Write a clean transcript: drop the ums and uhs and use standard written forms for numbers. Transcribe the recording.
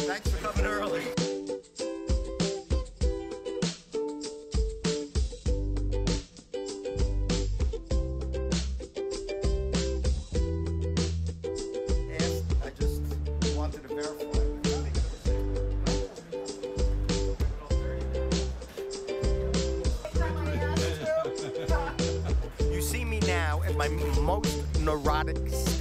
Thanks for coming early. I just wanted to verify. You see me now at my most neurotic